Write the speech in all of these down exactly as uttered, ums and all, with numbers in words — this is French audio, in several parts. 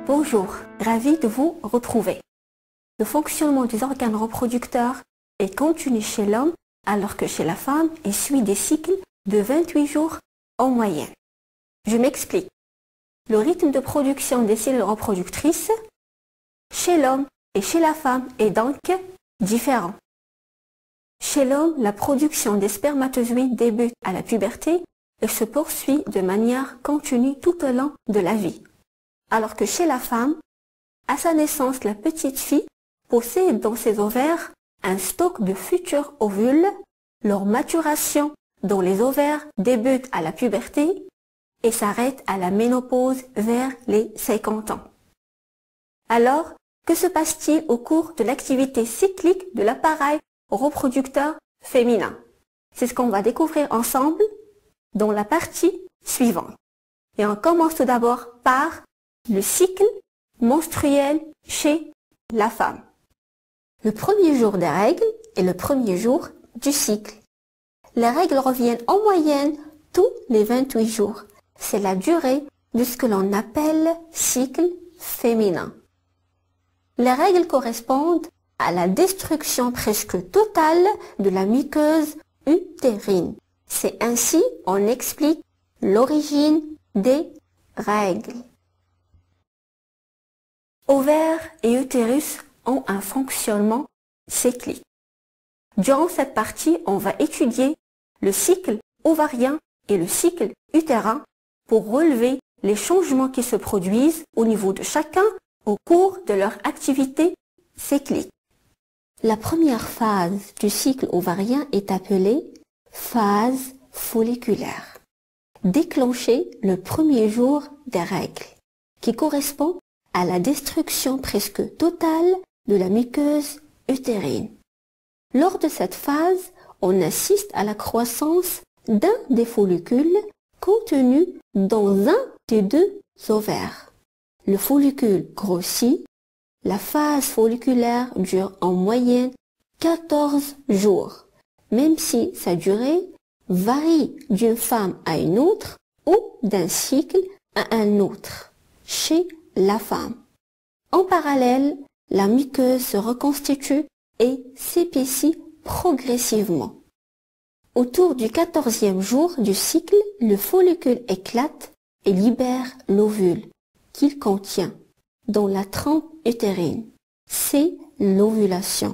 Bonjour, ravi de vous retrouver. Le fonctionnement des organes reproducteurs est continu chez l'homme alors que chez la femme, il suit des cycles de vingt-huit jours en moyenne. Je m'explique. Le rythme de production des cellules reproductrices chez l'homme et chez la femme est donc différent. Chez l'homme, la production des spermatozoïdes débute à la puberté et se poursuit de manière continue tout au long de la vie. Alors que chez la femme, à sa naissance, la petite fille possède dans ses ovaires un stock de futurs ovules. Leur maturation dans les ovaires débute à la puberté et s'arrête à la ménopause vers les cinquante ans. Alors, que se passe-t-il au cours de l'activité cyclique de l'appareil reproducteur féminin? C'est ce qu'on va découvrir ensemble dans la partie suivante. Et on commence tout d'abord par le cycle menstruel chez la femme. Le premier jour des règles est le premier jour du cycle. Les règles reviennent en moyenne tous les vingt-huit jours. C'est la durée de ce que l'on appelle cycle féminin. Les règles correspondent à la destruction presque totale de la muqueuse utérine. C'est ainsi on explique l'origine des règles. Ovaires et utérus ont un fonctionnement cyclique. Durant cette partie, on va étudier le cycle ovarien et le cycle utérin pour relever les changements qui se produisent au niveau de chacun au cours de leur activité cyclique. La première phase du cycle ovarien est appelée phase folliculaire, déclenchée le premier jour des règles, qui correspond à la destruction presque totale de la muqueuse utérine. Lors de cette phase, on assiste à la croissance d'un des follicules contenus dans un des deux ovaires. Le follicule grossit. La phase folliculaire dure en moyenne quatorze jours, même si sa durée varie d'une femme à une autre ou d'un cycle à un autre chez la femme. En parallèle, la muqueuse se reconstitue et s'épaissit progressivement. Autour du quatorzième jour du cycle, le follicule éclate et libère l'ovule qu'il contient dans la trempe utérine. C'est l'ovulation.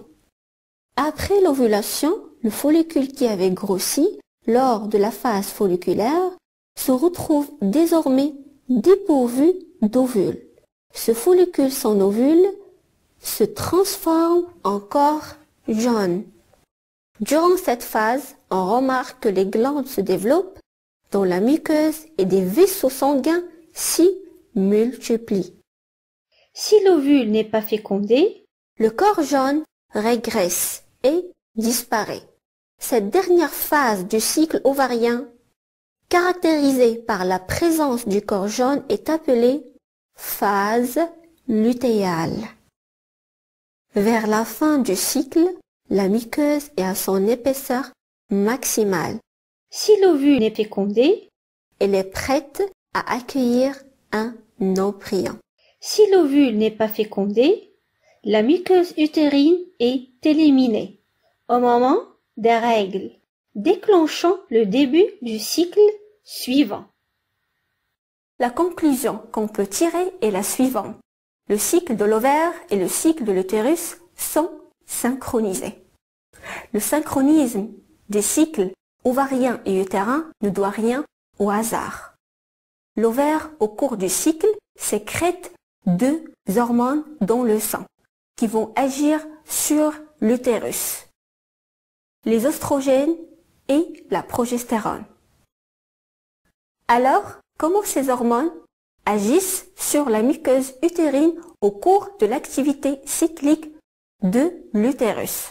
Après l'ovulation, le follicule qui avait grossi lors de la phase folliculaire se retrouve désormais dépourvu d'ovule. Ce follicule sans ovule se transforme en corps jaune. Durant cette phase, on remarque que les glandes se développent dans la muqueuse et des vaisseaux sanguins s'y multiplient. Si l'ovule n'est pas fécondé, le corps jaune régresse et disparaît. Cette dernière phase du cycle ovarien, caractérisée par la présence du corps jaune, est appelée phase lutéale. Vers la fin du cycle, la muqueuse est à son épaisseur maximale. Si l'ovule est fécondé, elle est prête à accueillir un embryon. Si l'ovule n'est pas fécondé, la muqueuse utérine est éliminée au moment des règles, déclenchant le début du cycle suivant. La conclusion qu'on peut tirer est la suivante. Le cycle de l'ovaire et le cycle de l'utérus sont synchronisés. Le synchronisme des cycles ovariens et utérins ne doit rien au hasard. L'ovaire, au cours du cycle, sécrète deux hormones dans le sang qui vont agir sur l'utérus, les oestrogènes et la progestérone. Alors, comment ces hormones agissent sur la muqueuse utérine au cours de l'activité cyclique de l'utérus?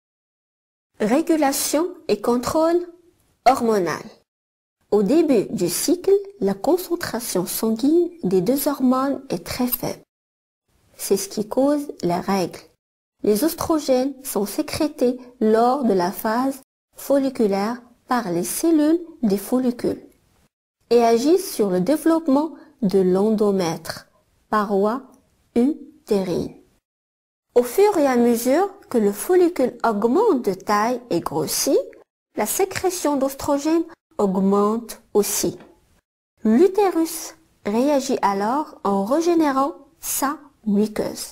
Régulation et contrôle hormonal. Au début du cycle, la concentration sanguine des deux hormones est très faible. C'est ce qui cause les règles. Les oestrogènes sont sécrétés lors de la phase folliculaire par les cellules des follicules et agissent sur le développement de l'endomètre, paroi utérine. Au fur et à mesure que le follicule augmente de taille et grossit, la sécrétion d'oestrogène augmente aussi. L'utérus réagit alors en régénérant sa muqueuse.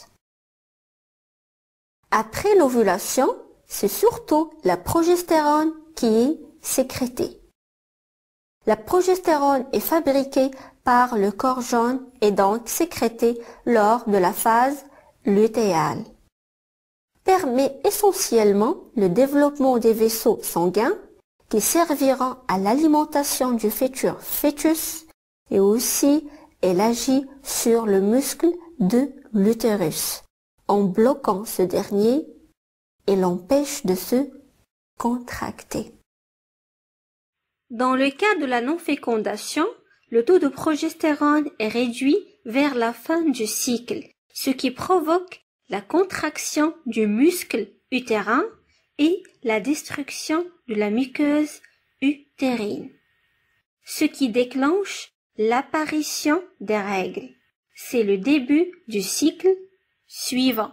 Après l'ovulation, c'est surtout la progestérone qui est sécrétée. La progestérone est fabriquée par le corps jaune et donc sécrétée lors de la phase lutéale. Permet essentiellement le développement des vaisseaux sanguins qui serviront à l'alimentation du futur fœtus et aussi elle agit sur le muscle de l'utérus en bloquant ce dernier et l'empêche de se contracter. Dans le cas de la non-fécondation, le taux de progestérone est réduit vers la fin du cycle, ce qui provoque la contraction du muscle utérin et la destruction de la muqueuse utérine, ce qui déclenche l'apparition des règles. C'est le début du cycle suivant.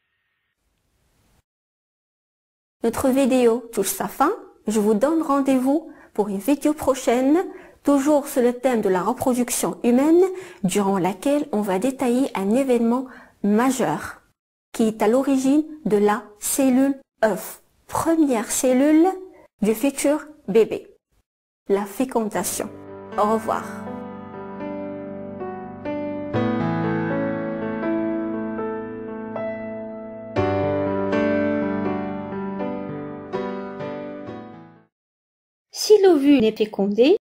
Notre vidéo touche sa fin. Je vous donne rendez-vous pour une vidéo prochaine, toujours sur le thème de la reproduction humaine, durant laquelle on va détailler un événement majeur qui est à l'origine de la cellule œuf, première cellule du futur bébé, la fécondation. Au revoir. Si l'ovule n'est fécondé,